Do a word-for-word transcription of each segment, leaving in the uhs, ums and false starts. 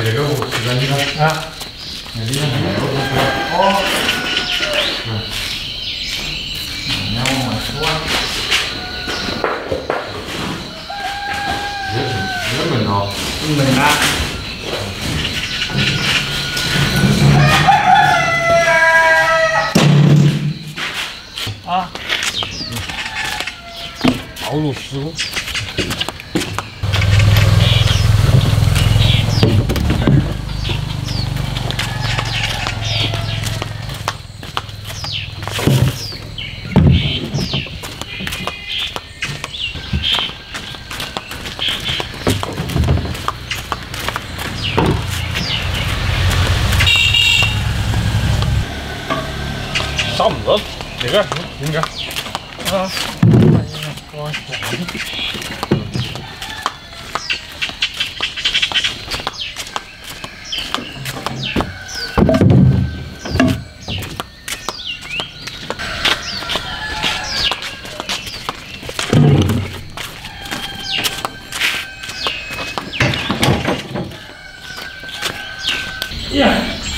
这个我是在你那啊，那里面没有哦。嗯，你要往外说啊。这是这门哦，门啊。啊。道路事故。 上门这边，这边啊，我呀。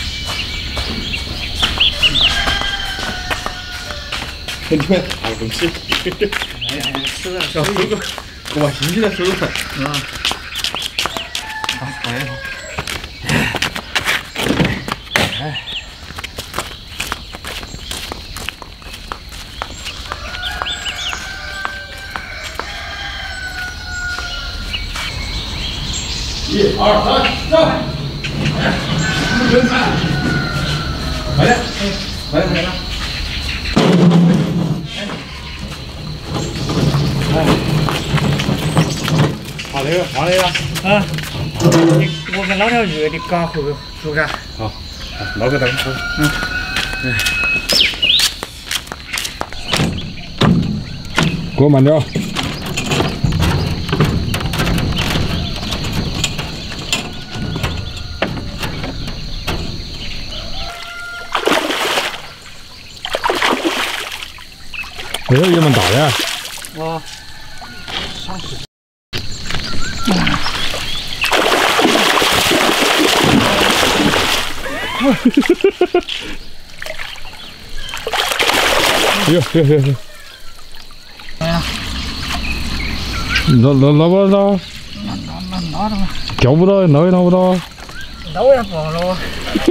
你们好东西，哎呀，是的，小收个，我新鲜的收个，嗯，好，哎，哎，一二三，上，快点，快点，快点。 好那个，好那个啊！你我们捞条鱼，你搞后头煮干。好，捞个灯。嗯。嗯。给我慢点。这个也蛮大的。啊。上去。 哟哟哟哟！哎呀，捞捞捞不到？捞捞捞着嘛。钓不到，捞也捞不到。捞也不好捞啊。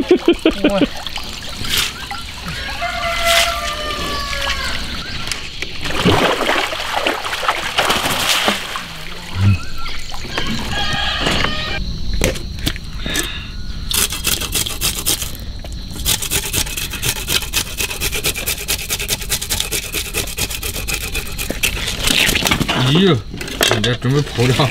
咦，人家准备破了。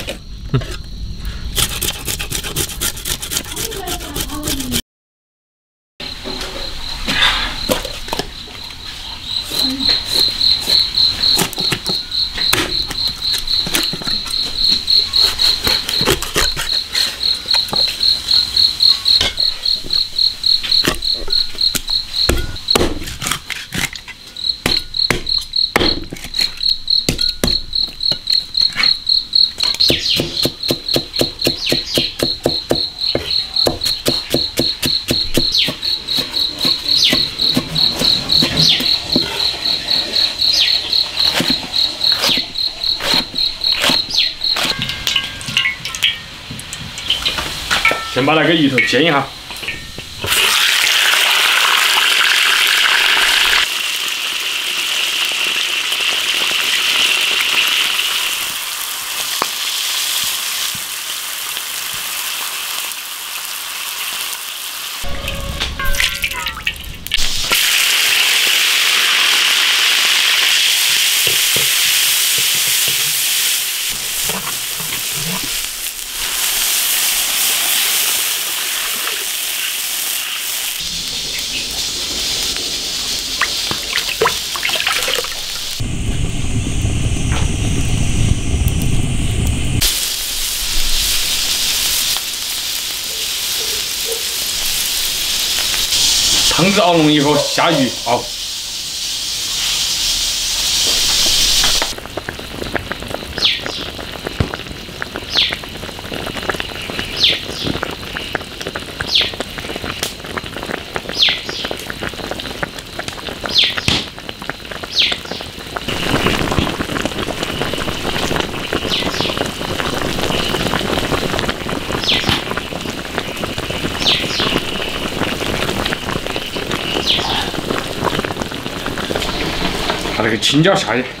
先把那个鱼头煎一下。汤汁熬浓以后下鱼熬。 个青椒下去。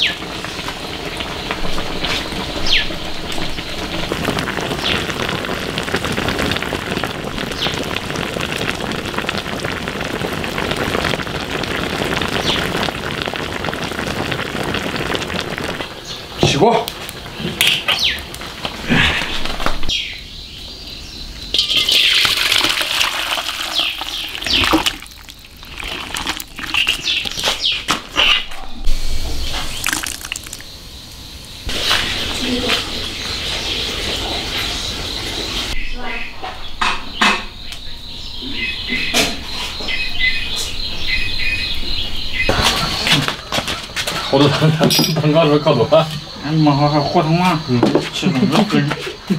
起锅。 好多蛋蛋蛋糕都烤多了， 俺没好还火腾嘛，嗯，吃那么根。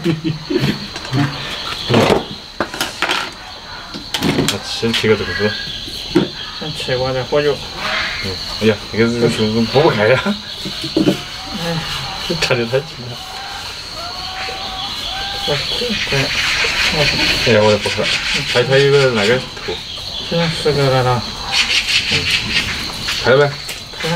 先切个这个子， 先切过再火油。 嗯，哎呀，这个是是剥不开呀，哎，看着太近了。哎呀，我也不开，它它有个那个头。 现在十个了了。 嗯，开了呗。 嗯，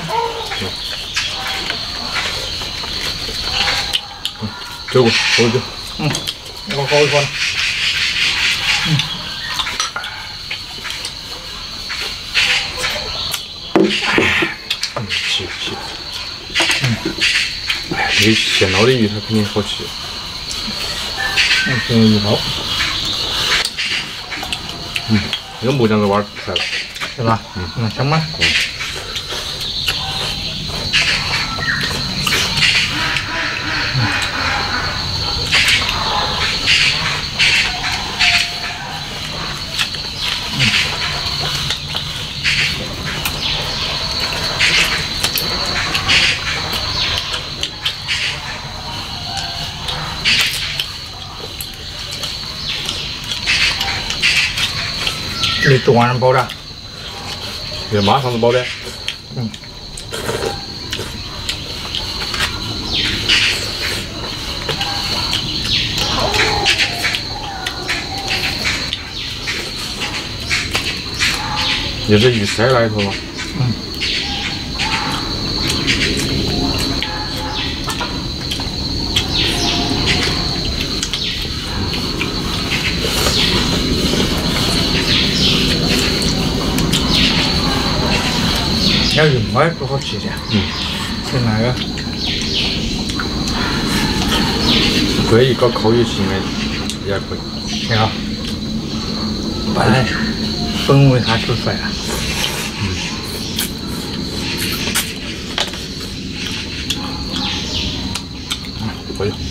嗯，走过，走走。 嗯，我搞一锅。嗯。 嗯，吃吃。嗯。哎，这个现捞的鱼它肯定好吃。 嗯，现在鱼好。 嗯，那个木浆子味儿出来了， 是吧？嗯，那香吗？嗯。 你昨晚上包的？ 这妈上次包的。 嗯。 也是鱼塞那里头吗？ 嗯。那鱼毛也不好吃的。 嗯。 是那个。 对，一搞烤鱼应该也可以。 挺好。哎，本为啥吃帅啊？ 嗯。可以。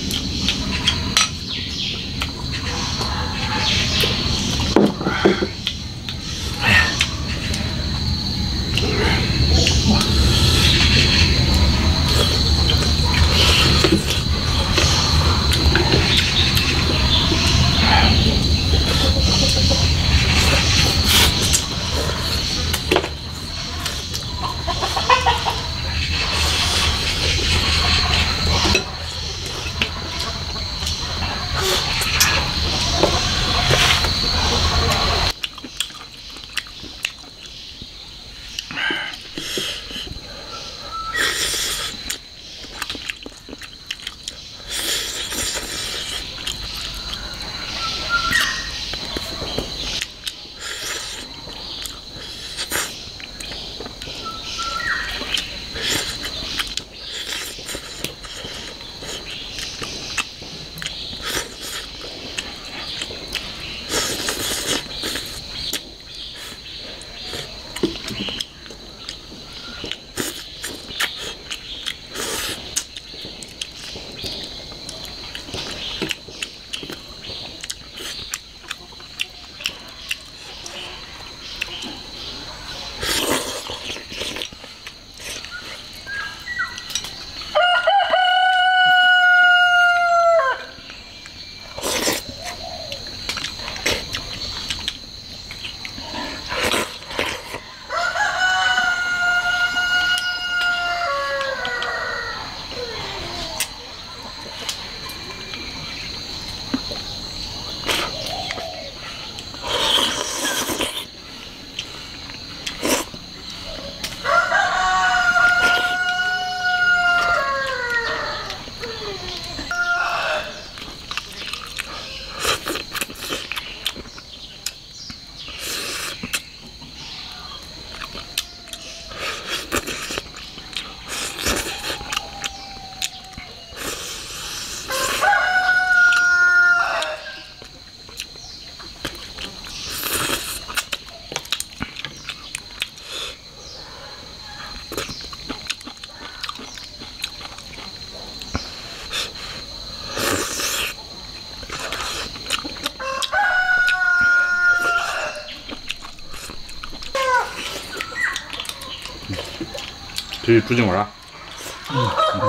这猪颈丸。嗯。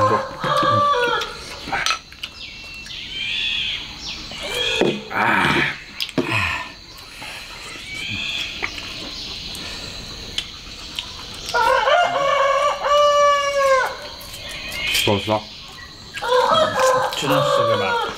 哎。多少？ 只能十个吧。